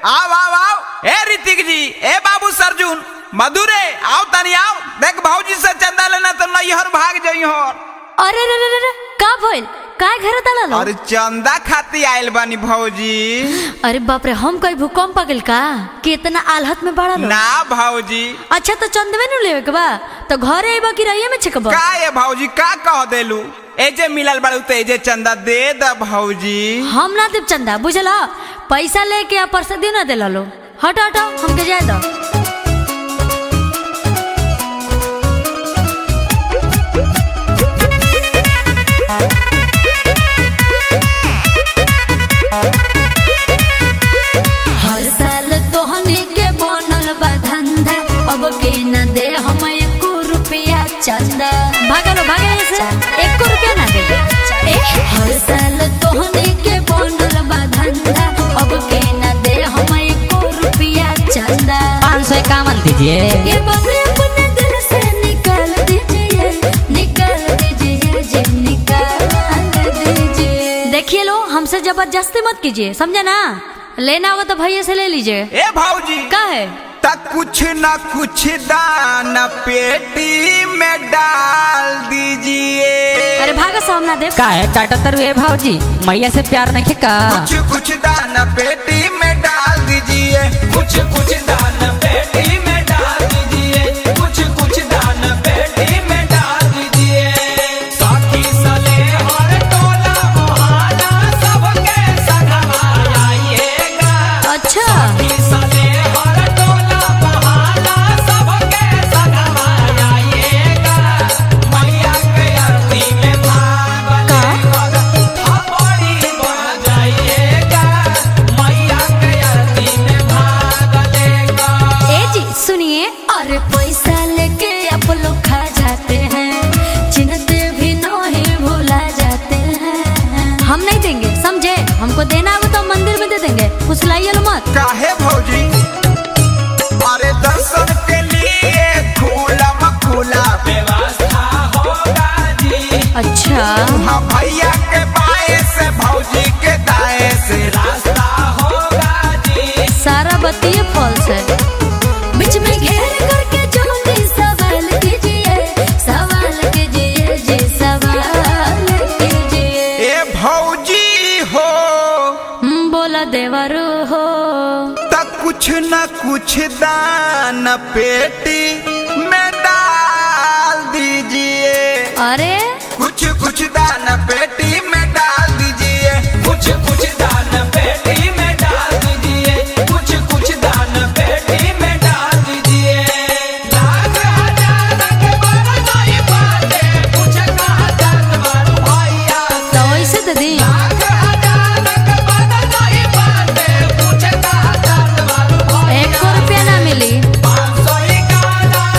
आओ आओ आओ। ए ऋतिक जी, ए बाबू सरजुन, मधुरे आओ तनी आओ। देख भौजी से चंदा लेना तो नैहर भाग जाई हो। अरे रे रे रे का भइल? काय घर तला लो? अरे चंदा खाती आइल बानी भौजी। अरे बाप रे, हम कोई भूकंप पगल का? कितना आलहत में बड़ा लो? ना भौजी। अच्छा तो चंदवे नु लेवे के बा तो घरे आइबा कि रहिए में छकबा? का ये भौजी का कह देलू? एजे मिलल बाड़ू तो एजे चंदा दे द भौजी। हम ना देब चंदा, बुझला? पैसा लेके आ परसे दिन ना देला लो। हट हट हमके जाए दो। हर साल तोहनी के बनल बा धंधा, अब के न दे हम 1 रुपया चंदा। भागलो भागे से 1 रुपया ना दे। हर साल तोहनी के बनल बा धंधा, अब के न दे हम 1 रुपया चंदा। 551 दीजिए। ये बबरे अपने दिल से निकाल दीजिए, निकाल दीजिए जी, निकाल दीजिए। देखिए लो, हमसे जबरदस्ती मत कीजिए, समझे ना? लेना होगा तो भैया से ले लीजिए। ए भौजी का है? तक कुछ न कुछ दाना पेटी में डाल दीजिए। अरे भागा सामना दे। का है टाटा तरवे भाजी, मैया से प्यार नहीं का? कुछ कुछ दाना पेटी में डाल दीजिए। कुछ कुछ दाना पेटी में डाल दीजिए। कुछ कुछ दाना पेटी में डाल दीजिए। साथी सले और टोला मोहल्ला सबके संगवा आइएगा। अच्छा साथी सले और टोला मोहल्ला सबके संगवा आइएगा। मैया के आरती में भाग लेकर थपड़ी बन जाइएगा। मैया के आरती में भाग लेकर। ए जी सुनिए, अरे पैसा लेके आप लोग खा जाते हैं, चिन्हते भी नहीं भूला जाते हैं। हम नहीं देंगे, समझे? हमको देना होगा तो मंदिर में दे देंगे, फुसलाइए लो मत। काहे भौजी? अरे दर्शन के लिए खुला व्यवस्था होगा जी। अच्छा हाँ भैया के बाएं से भौजी के दाएं से रास्ता होगा जी। सारा बत्ती फॉल्स है। बीच में घेर करके जोनी सवाल कीजिए, सवाल कीजिए जी, सवाल कीजिए। ए भौजी हो बोला देवरू हो। तक कुछ न कुछ दान पेटी में डाल दीजिए। अरे कुछ कुछ दान पेटी में डाल दीजिए। कुछ कुछ दान पेटी में डाल दीजिए। कुछ कुछ दान पेटी में डाल दीजिए। लाख हजार के बरनाई बाटे, कुछ कहा जात बारू भैया। तो वैसे दे दी। लाख हजार के बरनाई बाटे, कुछ कहा जात बारू भैया। 1 रुपया ना मिली। 551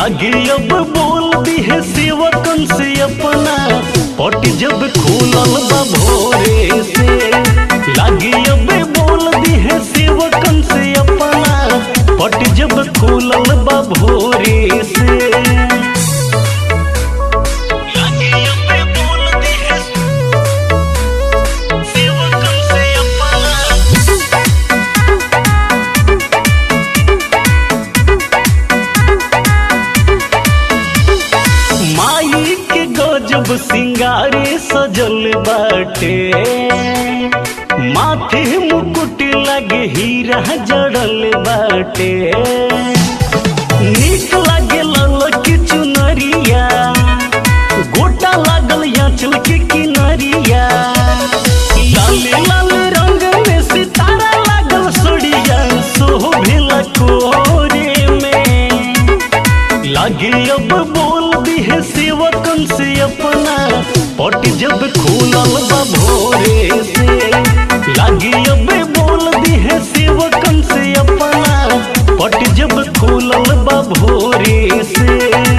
लागे अब बोल दी है सेवकन से अपना पट जब खुलल बा भोरे से। लागे अब बोल दी है सेवकन से अपना पट जब खुलल बा भोरे से। जब सिंगारे सजल बाटे माथे मुकुट लगे हीरा जड़ल बाटे। नीक लागे ललकी चुनरिया गोटा लागल आंचल के किनरिया। लाल लाल रंग में सितारा लागल सोड़िया शोभेला कोरे में। लागे अब बोल दी है सेवकन से अपना पट जब खुलल बा भोरे से। लागे अब बोल दी है सेवकन से अपना पट जब खुलल बा भोरे से।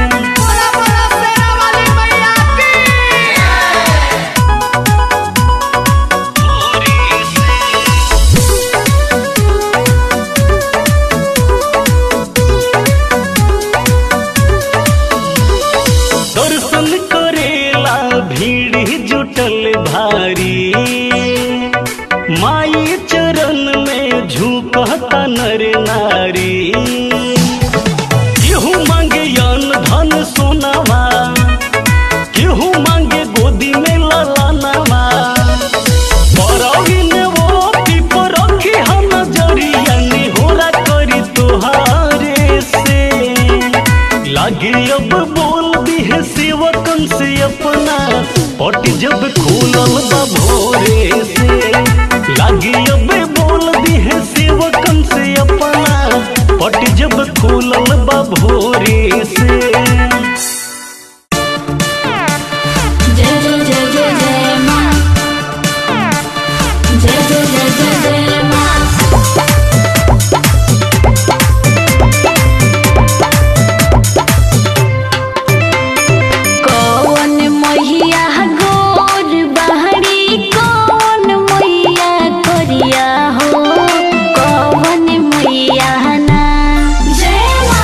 दर्शन करेला भीड़ जुटल भारी माई चरण में झुकता नर नारी। केहू मांगे अन्न धन सोनावा केहू मांगे गोदी में ललनावा। परवीन वो पीपर रखी हम नजरिया निहोरा करी तोहारे से। लागे अब बोल दी है सेवकन से अपना पट जब खुलल बा भोरे से। लागे अब बोल दी है सेवकन से अपना पट जब खुलल बा भोरे से। जय जय जय जय जय माँ, जय जय जय जय जय माँ। करिया हो कौन मैया ना। जय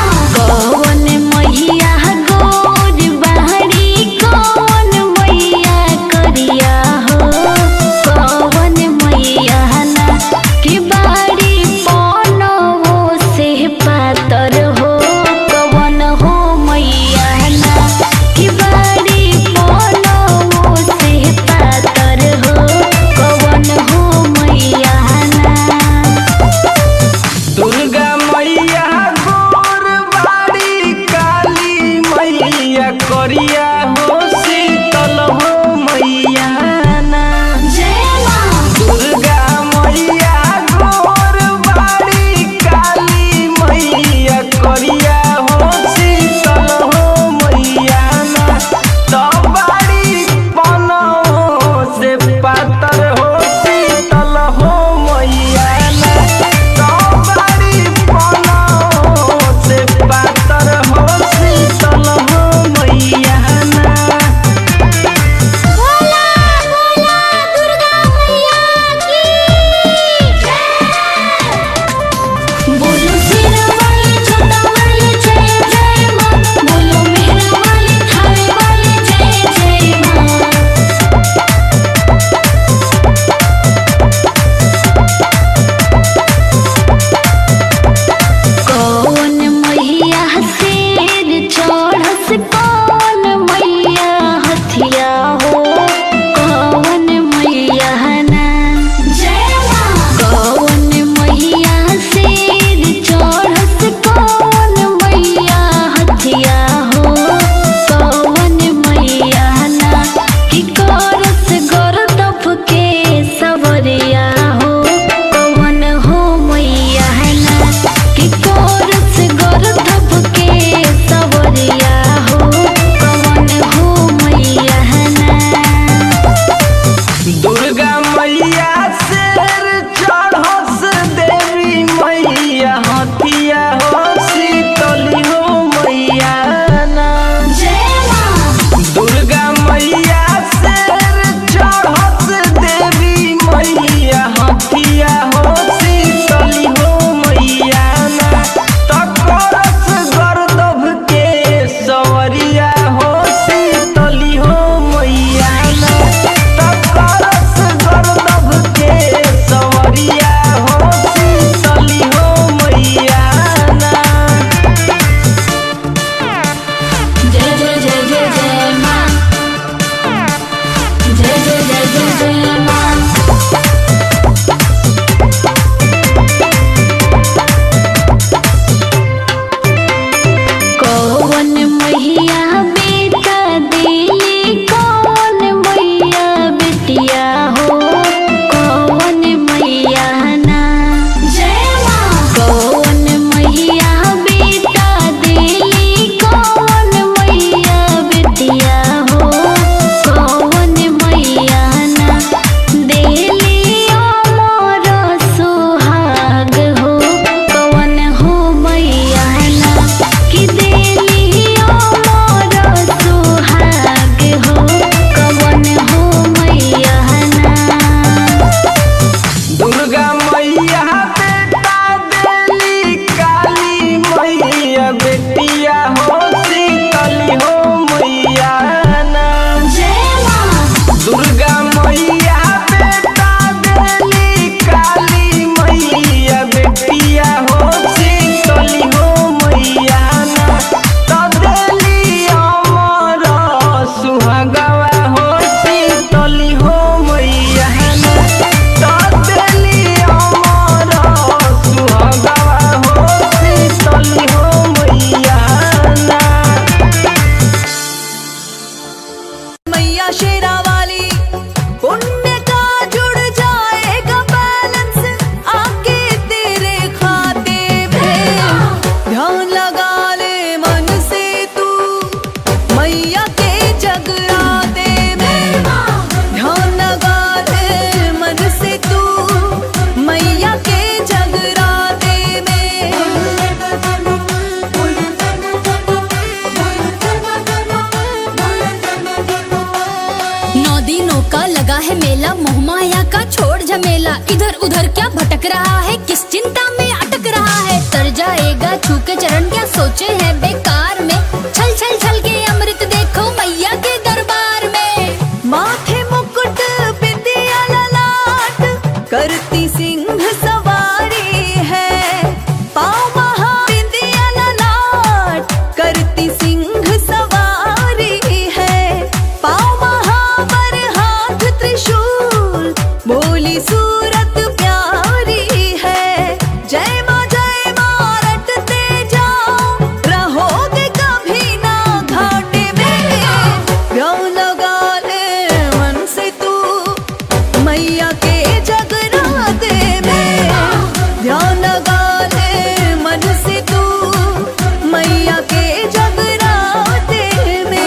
झमेला, इधर उधर क्या भटक रहा है, किस चिंता में अटक रहा है। तर जाएगा छू के चरण, क्या सोचे है बेकार में। छल छल छल के अमृत देखो मैया के दरबार में। माथे मुकुट बिंदिया ललाट, करती सिंह सवारी है। पाँव महा बिंदिया ललाट, करती सिंह सवारी है। पाँव महावर हाथ त्रिशूल, बोली सूरत प्यारी है। जय माँ रटते जाओ, रहोगे कभी ना घाटे में। प्यार लगा ले मन से तू, मैया के जगराते में। ध्यान लगा ले मन से तू, मैया के जगराते में।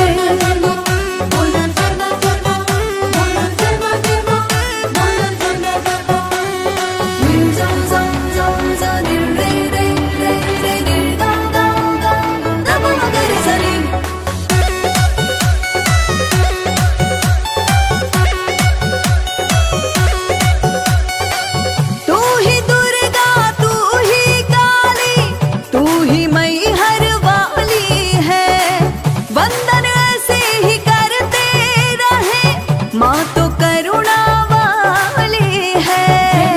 तू ही दुर्गा, तू ही काली, तू ही मैहर वाली है। वंदन ऐसे ही करते रहे, माँ तो करुणा वाली है।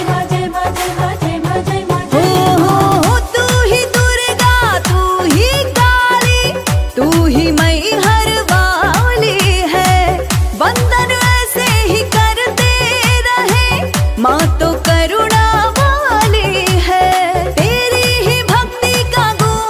हो तू ही दुर्गा, तू ही काली, तू ही मैहर वाली है। वंदन ऐसे ही करते रहे, माँ तो करुणा वाली है। तेरी ही भक्ति का गुण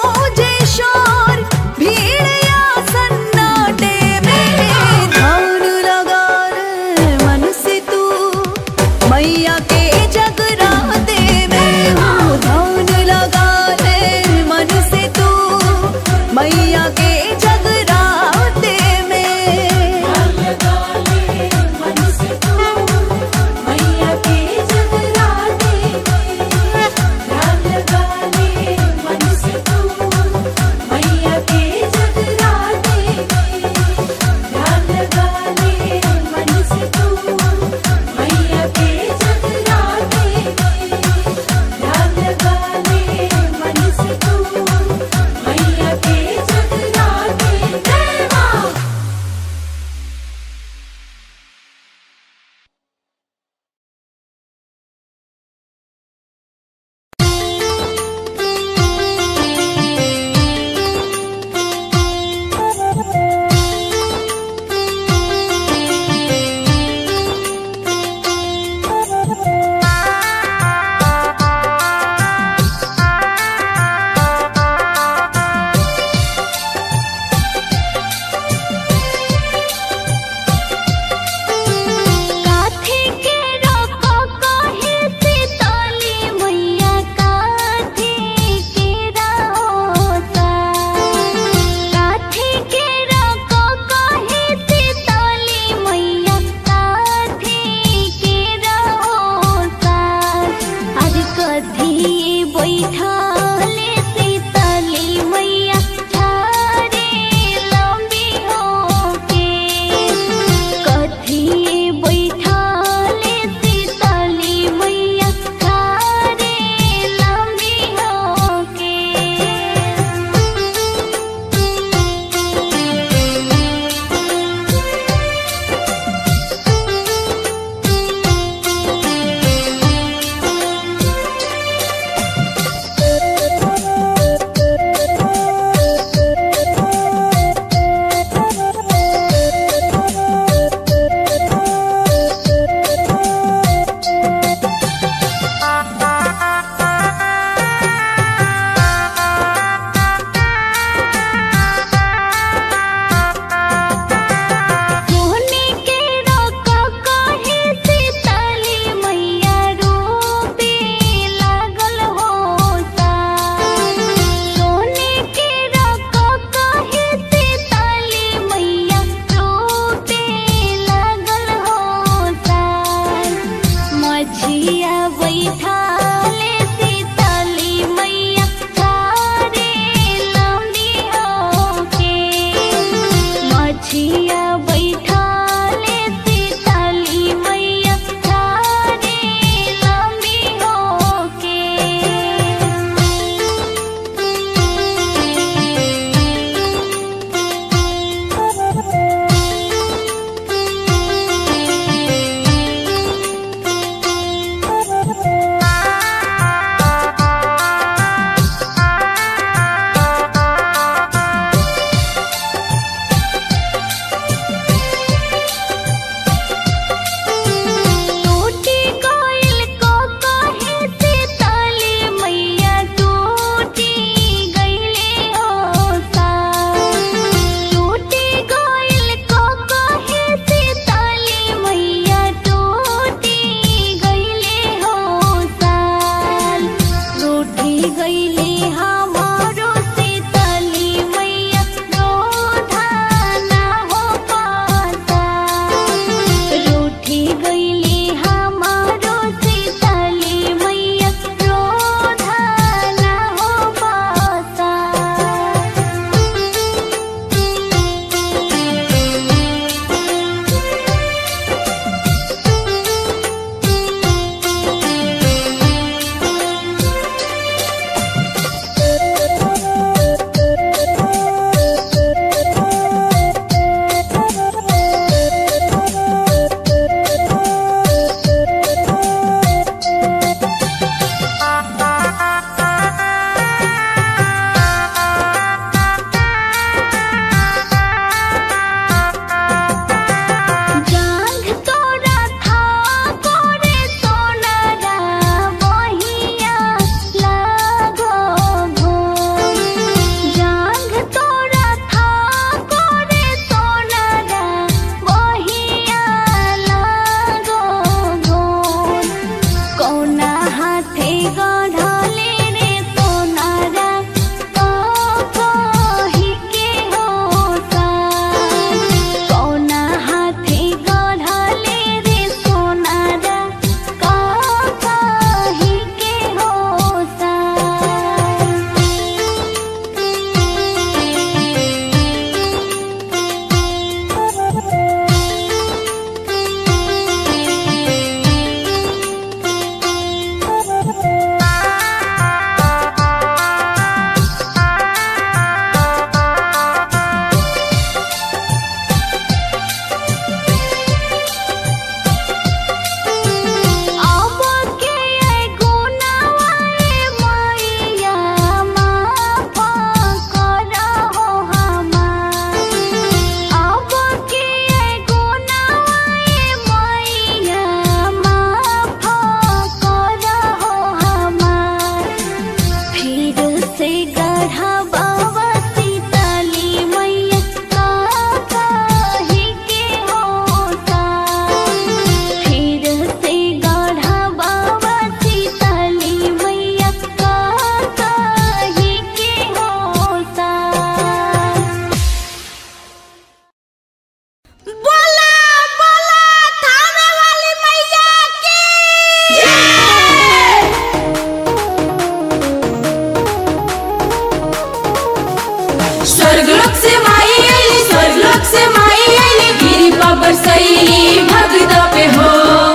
से माई आईली स्वर्गलोक से माई आईली गिरी पर सैली भगत पे हो।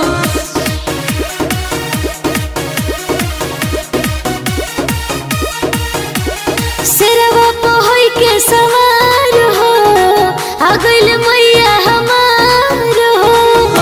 सिरवा पे होई के सवार हो आ गइल मैया हमार हो।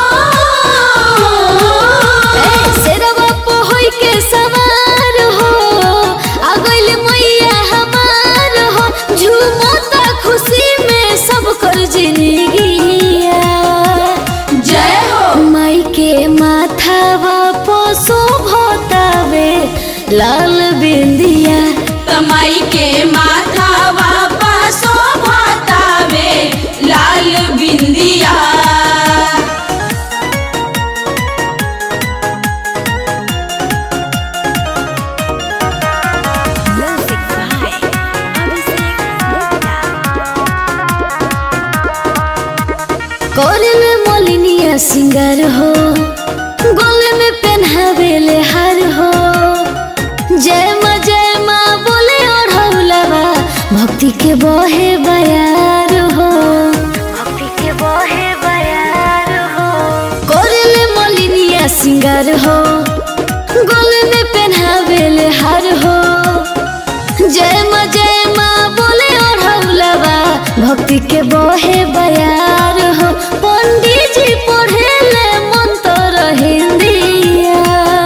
सिरवा पे होई के सवार हो आ गइल मैया हमार हो। झूमता खुशी में सब कर जिंदगिया जय हो। माई के माथावा पे शोभतावे लाल बिंदिया तमाई के माथा वापा शोभातावे लाल बिंदिया। कोरे में मोलिनिया सिंगार हो गले में पहनावेले हार हो। जय माँ बोले ओढ़ौलवा भक्ति के बहे बयार हो। भक्ति के बहे बयार हो। कोरे मोलिनिया सिंगार हो गले में पहनावेले हार हो। जय माँ बोले ओढ़ौलवा भक्ति के बहे बयार हो। पंडित जी पढ़ेले मंत्र हिंदिया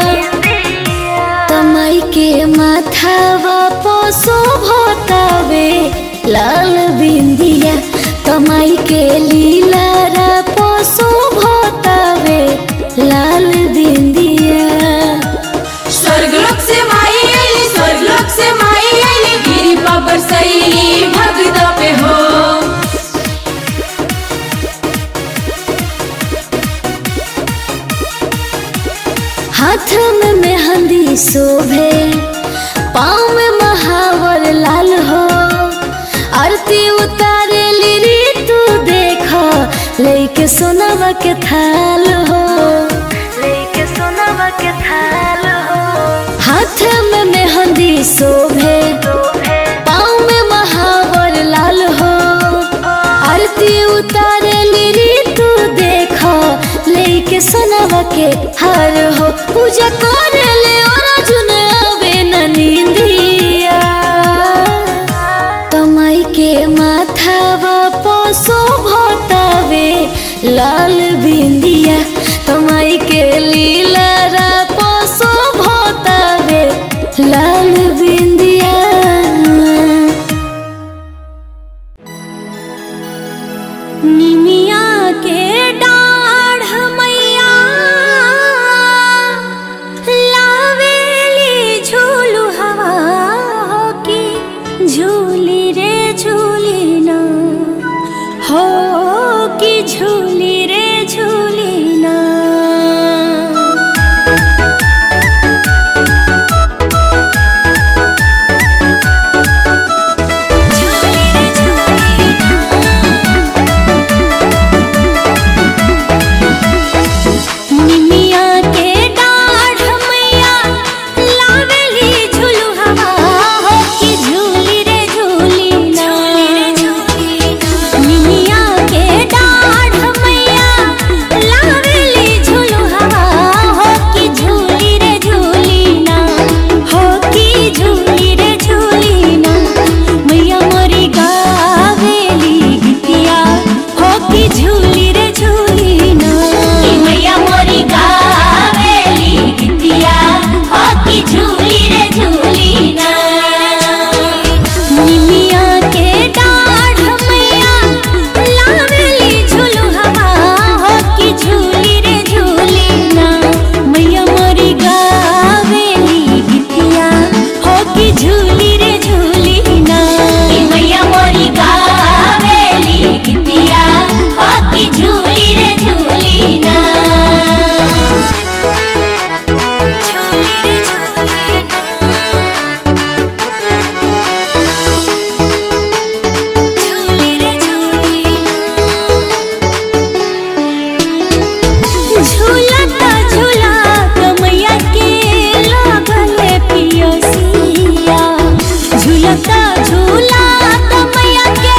तमाई के माथावा पे शोभतावे लाल बिंदिया। तमाई के लीलारा पे शोभतावे लाल बिंदिया। स्वर्गलोक से माई आईली स्वर्गलोक से माई आईली गिरी पर सैली भगत पे हो। हाथ में मेहंदी शोभे पाँव में महावर लाल हो। आरती उतारे ली तू देखो लेके सोनावा के थाल हो। लेके सोनावा के थाल हो। हाथ में मेहंदी शोभे पाँव में महावर लाल हो। आरती उतारे ली तू देखो लेके सोनावा के हार हो। पूजा करे ले अर्जुन आवे न नींदिया तमाई के माथावा पे शोभतावे लाल बिंदिया। तमाई के लीलारा पे शोभतावे लाल बिंदिया। निमिया के डाढ़ मैया लावेली झूलू हवा हो की झूली रे झूली ना हो की झूली रे झूली ना। झूलता झूला तो मैया के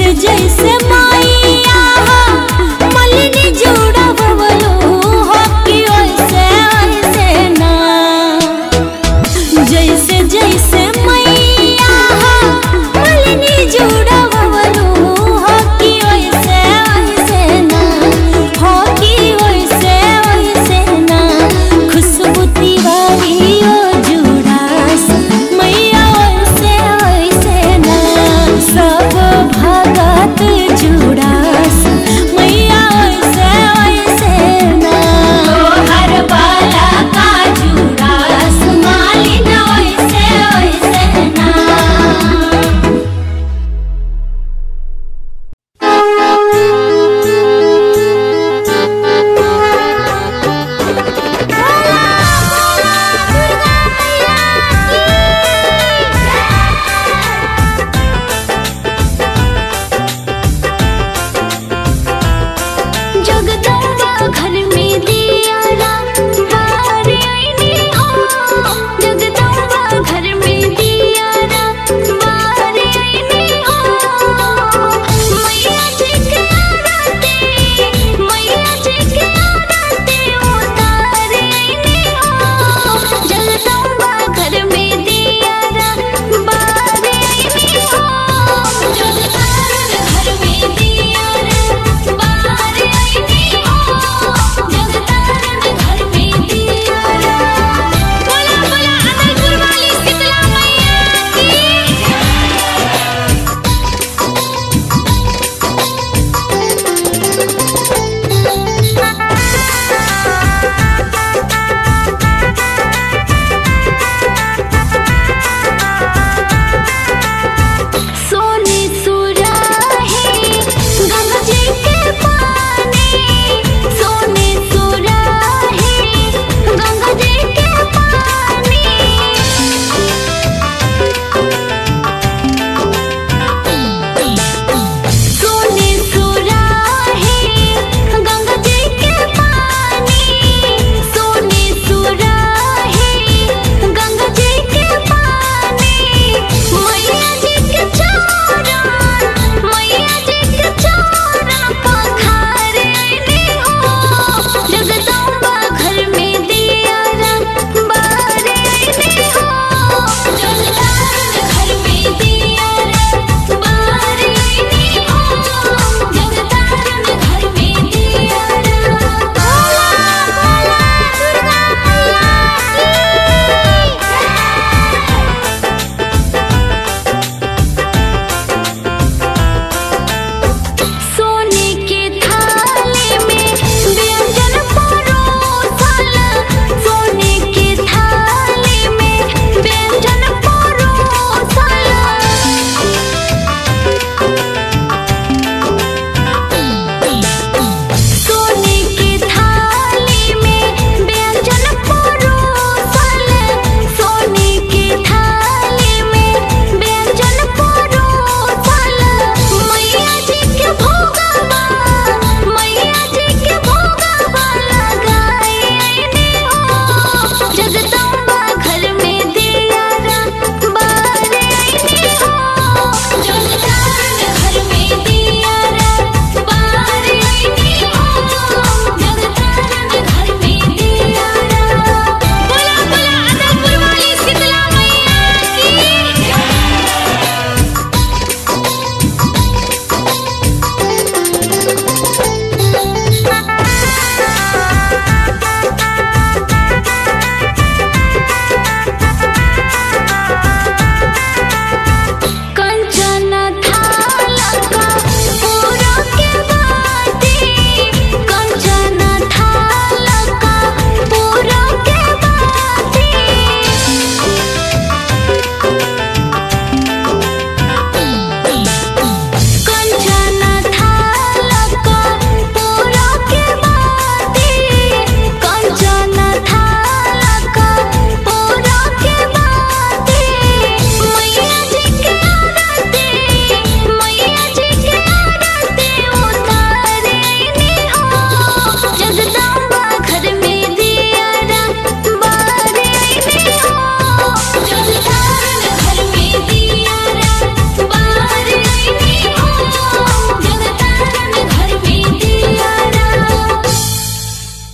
जैसे माँ